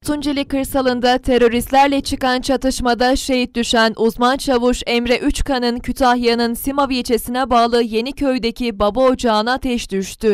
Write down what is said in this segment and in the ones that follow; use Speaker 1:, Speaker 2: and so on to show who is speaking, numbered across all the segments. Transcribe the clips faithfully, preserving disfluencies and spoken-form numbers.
Speaker 1: Tunceli kırsalında teröristlerle çıkan çatışmada şehit düşen uzman çavuş Emre Üçkan'ın Kütahya'nın Simav ilçesine bağlı Yeniköy'deki baba ocağına ateş düştü.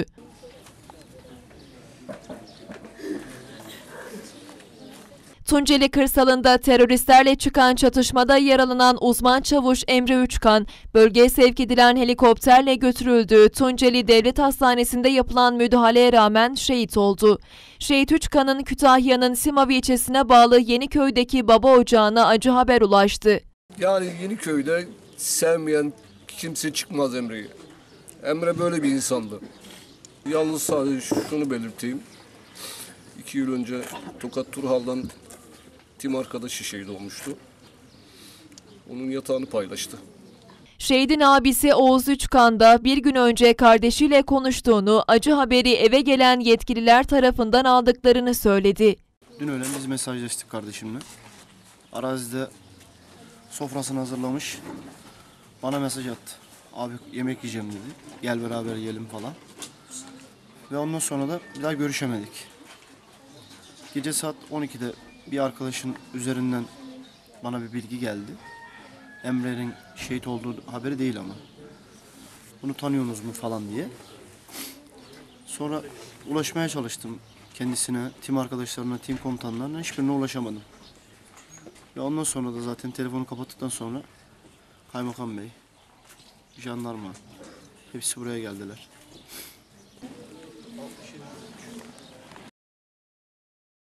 Speaker 1: Tunceli kırsalında teröristlerle çıkan çatışmada yaralanan uzman çavuş Emre Üçkan, bölgeye sevk edilen helikopterle götürüldüğü Tunceli Devlet Hastanesi'nde yapılan müdahaleye rağmen şehit oldu. Şehit Üçkan'ın Kütahya'nın Simav ilçesine bağlı Yeniköy'deki baba ocağına acı haber ulaştı.
Speaker 2: Yani Yeniköy'de sevmeyen kimse çıkmaz Emre'yi. Emre böyle bir insandı. Yalnız sadece şunu belirteyim. İki yıl önce Tokat Turhal'dan tim arkadaşı şehit olmuştu. Onun yatağını paylaştı.
Speaker 1: Şehidin abisi Oğuz Üçkan da bir gün önce kardeşiyle konuştuğunu, acı haberi eve gelen yetkililer tarafından aldıklarını söyledi.
Speaker 3: Dün öğlen biz mesajlaştık kardeşimle. Arazide sofrasını hazırlamış. Bana mesaj attı. Abi yemek yiyeceğim dedi. Gel beraber yiyelim falan. Ve ondan sonra da bir daha görüşemedik. Gece saat on ikide bir arkadaşın üzerinden bana bir bilgi geldi. Emre'nin şehit olduğu haberi değil ama. Bunu tanıyorsunuz mu falan diye. Sonra ulaşmaya çalıştım kendisine, tim arkadaşlarına, tim komutanlarına, hiçbirine ulaşamadım. Ve ondan sonra da zaten telefonu kapattıktan sonra Kaymakam Bey, jandarma, hepsi buraya geldiler.